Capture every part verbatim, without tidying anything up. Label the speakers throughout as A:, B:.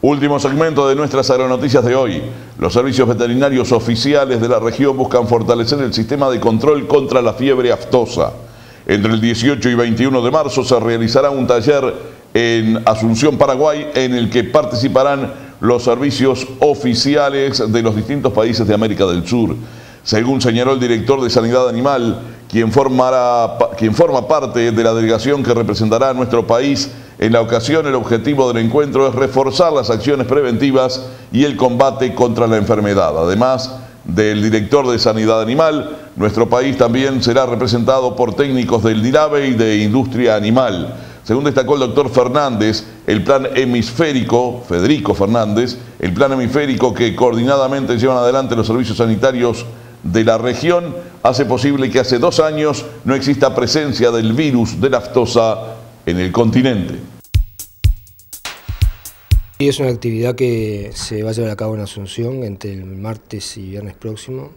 A: Último segmento de nuestras agronoticias de hoy. Los servicios veterinarios oficiales de la región buscan fortalecer el sistema de control contra la fiebre aftosa. Entre el dieciocho y veintiuno de marzo se realizará un taller en Asunción, Paraguay, en el que participarán los servicios oficiales de los distintos países de América del Sur. Según señaló el director de Sanidad Animal, quien, formará, quien forma parte de la delegación que representará a nuestro país en la ocasión, el objetivo del encuentro es reforzar las acciones preventivas y el combate contra la enfermedad. Además del director de Sanidad Animal, nuestro país también será representado por técnicos del DIRABE y de Industria Animal. Según destacó el doctor Fernández, el plan hemisférico, Federico Fernández, el plan hemisférico que coordinadamente llevan adelante los servicios sanitarios de la región, hace posible que hace dos años no exista presencia del virus de la aftosa en el continente.
B: Y es una actividad que se va a llevar a cabo en Asunción entre el martes y viernes próximo.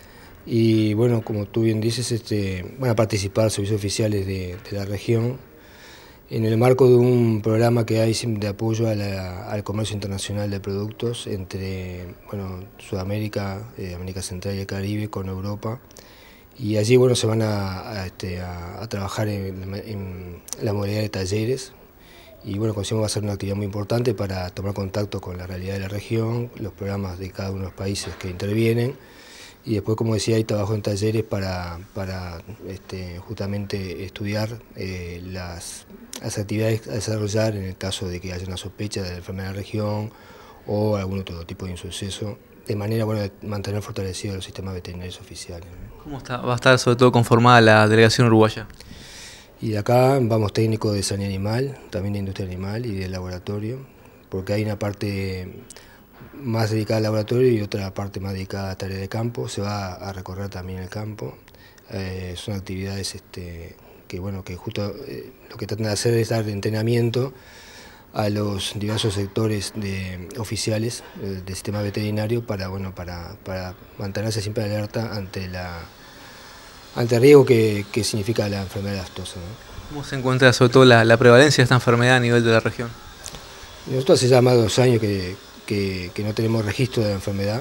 B: Y bueno, como tú bien dices, este, van a participar servicios oficiales de, de la región en el marco de un programa que hay de apoyo a la, al comercio internacional de productos entre bueno, Sudamérica, eh, América Central y el Caribe con Europa. Y allí bueno, se van a, a, este, a, a trabajar en, en la modalidad de talleres. Y bueno, consideramos va a ser una actividad muy importante para tomar contacto con la realidad de la región, los programas de cada uno de los países que intervienen. Y después, como decía, hay trabajo en talleres para, para este, justamente estudiar eh, las, las actividades a desarrollar en el caso de que haya una sospecha de la enfermedad de la región o algún otro tipo de insuceso, de manera bueno, de mantener fortalecidos los sistemas veterinarios oficiales.
C: ¿Cómo está, va a estar sobre todo conformada la delegación uruguaya?
B: Y de acá vamos técnicos de sanidad animal, también de industria animal y de laboratorio, porque hay una parte más dedicada al laboratorio y otra parte más dedicada a tarea de campo. Se va a recorrer también el campo. Eh, son actividades este, que bueno que justo eh, lo que tratan de hacer es dar entrenamiento a los diversos sectores de, oficiales eh, del sistema veterinario para, bueno, para, para mantenerse siempre alerta ante la ante el riesgo que, que significa la enfermedad aftosa, ¿no?
C: ¿Cómo se encuentra sobre todo la, la prevalencia de esta enfermedad a nivel de la región?
B: Nosotros hace ya más de dos años que, que, que no tenemos registro de la enfermedad.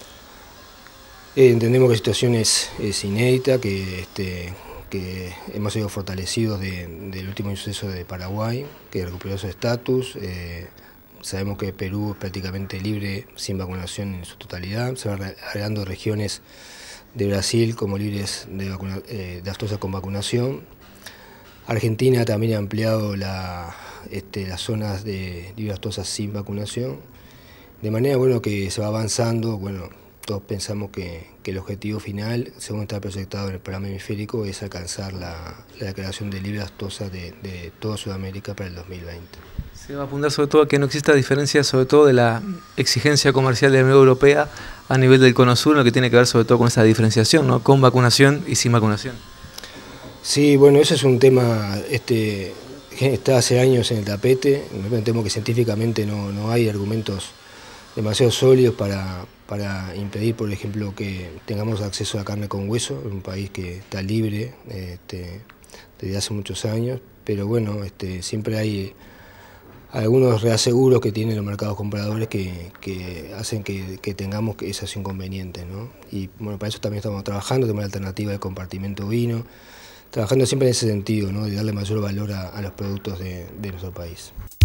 B: Eh, entendemos que la situación es, es inédita, que, este, que hemos sido fortalecidos de, del último suceso de Paraguay, que recuperó su estatus. Eh, sabemos que Perú es prácticamente libre, sin vacunación en su totalidad. Se van agregando regiones de Brasil como libres de, vacuna, eh, de aftosa con vacunación. Argentina también ha ampliado la, este, las zonas de libre aftosa sin vacunación. De manera bueno, que se va avanzando. Bueno, todos pensamos que, que el objetivo final, según está proyectado en el programa hemisférico, es alcanzar la, la declaración de libre aftosa de, de toda Sudamérica para el dos mil veinte.
C: Se va a apuntar sobre todo a que no exista diferencia sobre todo de la exigencia comercial de la Unión Europea a nivel del Cono Sur, lo que tiene que ver sobre todo con esa diferenciación, ¿no? Con vacunación y sin vacunación.
B: Sí, bueno, ese es un tema este, que está hace años en el tapete. Me temo que científicamente no, no hay argumentos demasiado sólidos para, para impedir, por ejemplo, que tengamos acceso a carne con hueso, en un país que está libre este, desde hace muchos años, pero bueno, este, siempre hay algunos reaseguros que tienen los mercados compradores que, que hacen que, que tengamos esos inconvenientes, ¿no? Y bueno, para eso también estamos trabajando, tenemos la alternativa de compartimento ovino, trabajando siempre en ese sentido, ¿no? De darle mayor valor a, a los productos de, de nuestro país.